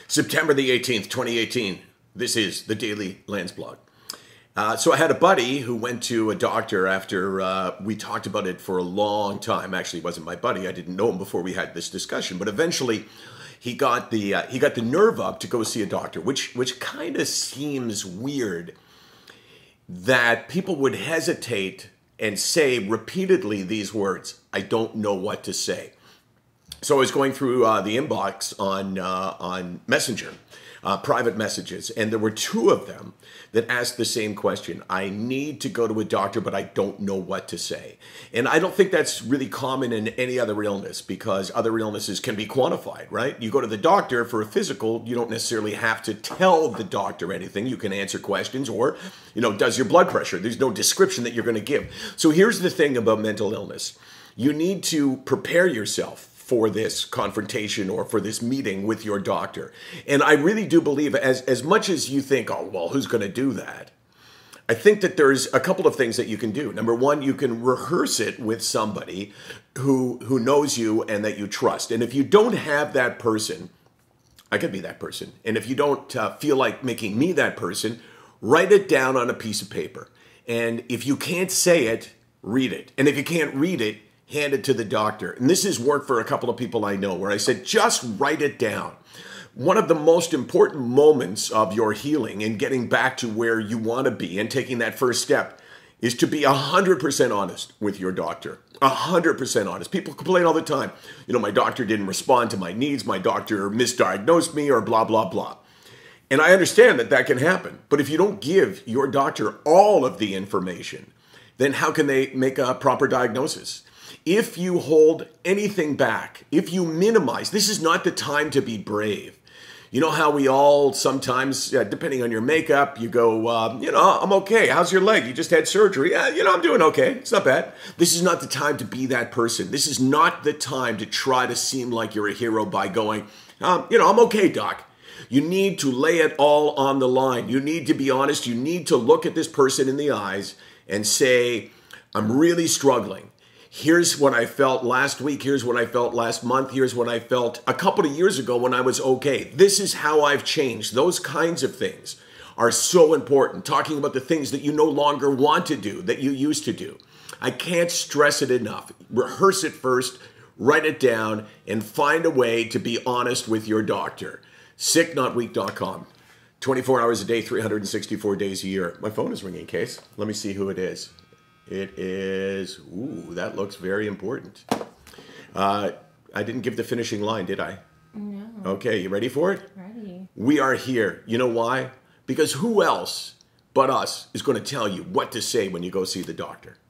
September the 18th, 2018. This is the Daily Landsblog. So I had a buddy who went to a doctor after we talked about it for a long time. Actually, it wasn't my buddy. I didn't know him before we had this discussion. But eventually, he got the nerve up to go see a doctor, which kind of seems weird that people would hesitate and say repeatedly these words, "I don't know what to say." So I was going through the inbox on Messenger, private messages, and there were two of them that asked the same question. I need to go to a doctor, but I don't know what to say. And I don't think that's really common in any other illness, because other illnesses can be quantified, right? You go to the doctor for a physical, you don't necessarily have to tell the doctor anything. You can answer questions or, does your blood pressure? There's no description that you're going to give. So here's the thing about mental illness. You need to prepare yourself for this confrontation or for this meeting with your doctor. And I really do believe, as much as you think, oh, well, who's going to do that? I think that there's a couple of things that you can do. Number one, you can rehearse it with somebody who knows you and that you trust. And if you don't have that person, I could be that person. And if you don't feel like making me that person, write it down on a piece of paper. And if you can't say it, read it. And if you can't read it, hand it to the doctor. And this has worked for a couple of people I know, where I said, just write it down. One of the most important moments of your healing and getting back to where you want to be and taking that first step is to be 100% honest with your doctor. 100% honest. People complain all the time. My doctor didn't respond to my needs. My doctor misdiagnosed me, or blah, blah, blah. And I understand that can happen. But if you don't give your doctor all of the information, then how can they make a proper diagnosis? If you hold anything back, if you minimize, this is not the time to be brave. You know how we all sometimes, depending on your makeup, you go, I'm okay. How's your leg? You just had surgery. Yeah, I'm doing okay. It's not bad. This is not the time to be that person. This is not the time to try to seem like you're a hero by going, I'm okay, doc. You need to lay it all on the line. You need to be honest. You need to look at this person in the eyes and say, I'm really struggling. Here's what I felt last week. Here's what I felt last month. Here's what I felt a couple of years ago when I was okay. This is how I've changed. Those kinds of things are so important. Talking about the things that you no longer want to do, that you used to do. I can't stress it enough. Rehearse it first, write it down, and find a way to be honest with your doctor. SickNotWeak.com. 24 hours a day, 364 days a year. My phone is ringing, Case. Let me see who it is. It is, that looks very important. I didn't give the finishing line, did I? No. Okay, you ready for it? Ready. We are here. You know why? Because who else but us is going to tell you what to say when you go see the doctor?